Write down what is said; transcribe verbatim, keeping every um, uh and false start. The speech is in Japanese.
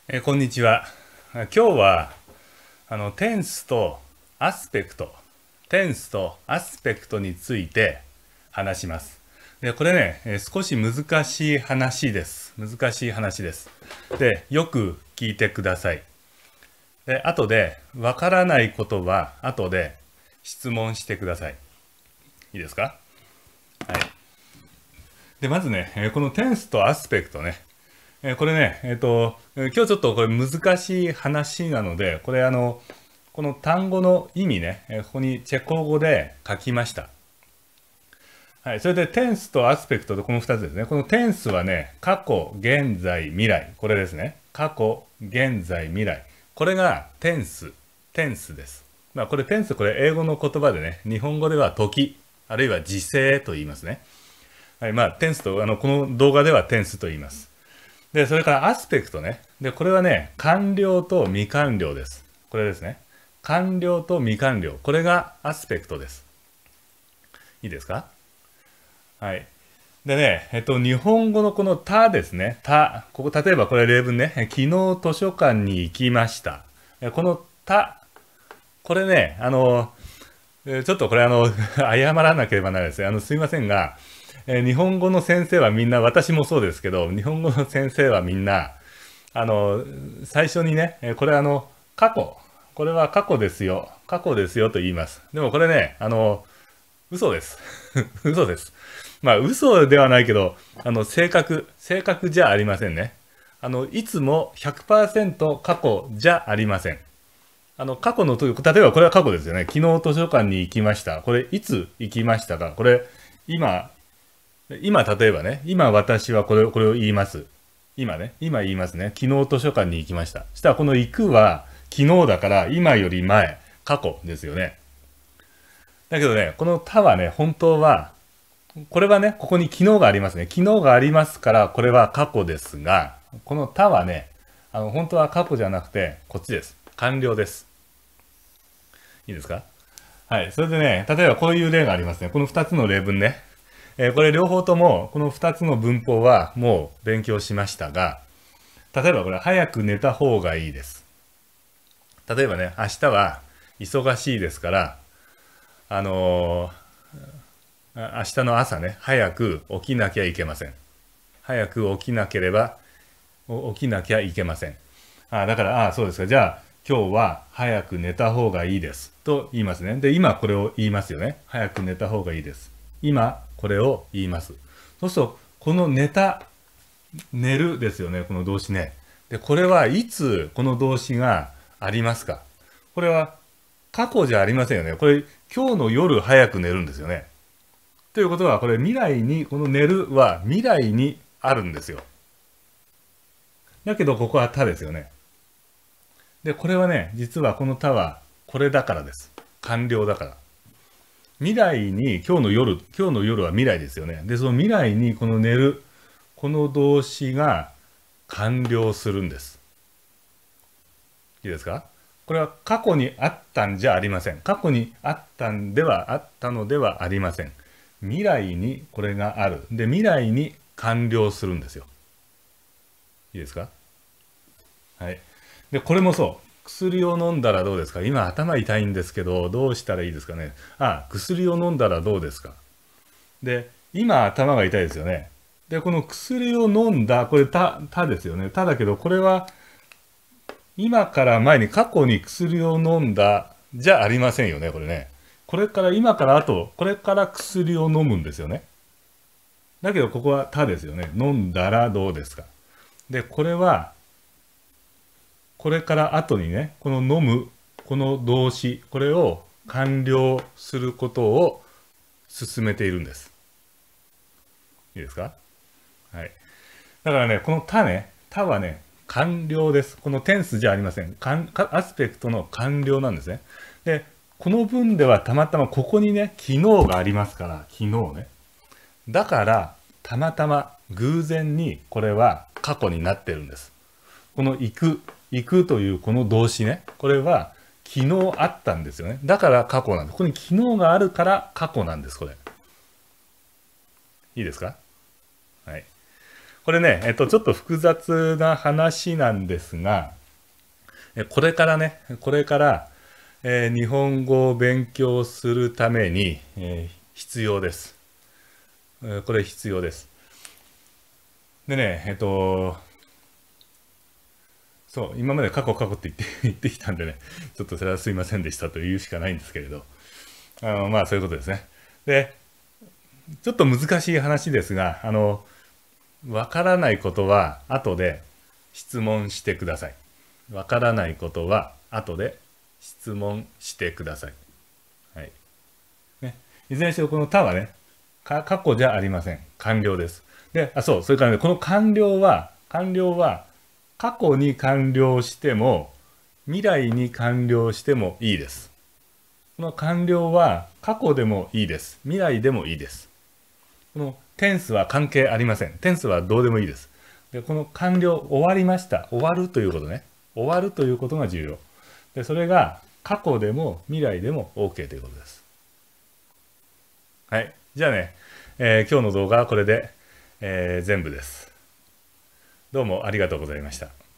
えーこんにちは。あ今日はあのテンスとアスペクト、テンスとアスペクトについて話します。で、これね、えー少し難しい話です。難しい話です。で、よく聞いてください。で、後でわからないことは後で質問してください。いいですか？はい。で、まずね、えーこのテンスとアスペクトね。えーこれね、えっと、えー今日ちょっとこれ難しい話なので、これあの、この単語の意味ね、えーここにチェコ語で書きました。はい。それで、テンスとアスペクトとこのふたつですね。このテンスはね、過去、現在、未来。これですね。過去、現在、未来。これがテンス、テンスです。まあ、これテンス、これ英語の言葉でね、日本語では時、あるいは時制と言いますね。はい。まあ、テンスと、あの、この動画ではテンスと言います。で、それからアスペクトね。で、これはね、完了と未完了です。これですね。完了と未完了。これがアスペクトです。いいですか？はい。でね、えっと、日本語のこのたですね。た。ここ、例えばこれ例文ね。昨日図書館に行きました。えこのた。これね、あの、えちょっとこれあの、謝らなければならないですね。あの、すいませんが、えー日本語の先生はみんな、私もそうですけど、日本語の先生はみんな、あの、最初にね、えーこれあの、過去。これは過去ですよ。過去ですよと言います。でもこれね、あの、嘘です。嘘です。まあ、嘘ではないけど、あの、正確、正確じゃありませんね。あの、いつもひゃくパーセント過去じゃありません。あの、過去のという、例えばこれは過去ですよね。昨日図書館に行きました。これ、いつ行きましたか？これ、今、今、例えばね、今私はこれを、これを言います。今ね、今言いますね。昨日図書館に行きました。そしたらこの行くは昨日だから今より前、過去ですよね。だけどね、この他はね、本当は、これはね、ここに昨日がありますね。昨日がありますから、これは過去ですが、この他はね、あの、本当は過去じゃなくて、こっちです。完了です。いいですか？はい。それでね、例えばこういう例がありますね。このふたつの例文ね。えーこれ両方とも、このふたつの文法はもう勉強しましたが、例えばこれ、早く寝た方がいいです。例えばね、明日は忙しいですから、あのー明日の朝ね、早く起きなきゃいけません。早く起きなければ、起きなきゃいけません。あ、だから、あ、そうですか。じゃあ、今日は早く寝た方がいいです。と言いますね。で、今これを言いますよね。早く寝た方がいいです。今、これを言います。そうすると、この寝た、寝るですよね。この動詞ね。で、これはいつこの動詞がありますか？これは過去じゃありませんよね。これ、今日の夜早く寝るんですよね。ということは、これ未来に、この寝るは未来にあるんですよ。だけど、ここは他ですよね。で、これはね、実はこの他はこれだからです。完了だから。未来に、今日の夜、今日の夜は未来ですよね。で、その未来にこの寝る、この動詞が完了するんです。いいですか？これは過去にあったんじゃありません。過去にあったんではあったのではありません。未来にこれがある。で、未来に完了するんですよ。いいですか？はい。で、これもそう。薬を飲んだらどうですか？今頭痛いんですけど、どうしたらいいですかね？あ、薬を飲んだらどうですか？で、今頭が痛いですよね。で、この薬を飲んだ、これた、たですよね。ただけど、これは今から前に過去に薬を飲んだじゃありませんよね、これね。これから今から後、これから薬を飲むんですよね。だけどここはたですよね。飲んだらどうですか？で、これは、これから後にね、この飲む、この動詞、これを完了することを進めているんです。いいですか？はい。だからね、この他ね、他はね、完了です。このテンスじゃありません。アスペクトの完了なんですね。で、この文ではたまたまここにね、昨日がありますから、昨日ね。だから、たまたま偶然にこれは過去になってるんです。この行く、行くというこの動詞ね。これは昨日あったんですよね。だから過去なんです。ここに昨日があるから過去なんです、これ。いいですか？はい。ここれね、えっと、ちょっと複雑な話なんですが、これからね、これから、えー、日本語を勉強するために、えー、必要です。えー、これ必要です。でね、えっと、そう、今まで過去過去って言って言ってきたんでね、ちょっとそれはすいませんでしたと言うしかないんですけれど、あのまあそういうことですね。で、ちょっと難しい話ですが、あの、わからないことは後で質問してください。わからないことは後で質問してください。はい。ね。いずれにしろこの他はね、か過去じゃありません。完了です。で、あ、そう、それからね、この完了は、完了は、過去に完了しても、未来に完了してもいいです。この完了は、過去でもいいです。未来でもいいです。このテンスは関係ありません。テンスはどうでもいいです。で、この完了、終わりました。終わるということね。終わるということが重要。で、それが過去でも未来でも OK ということです。はい。じゃあね、えー今日の動画はこれで、えー全部です。どうもありがとうございました。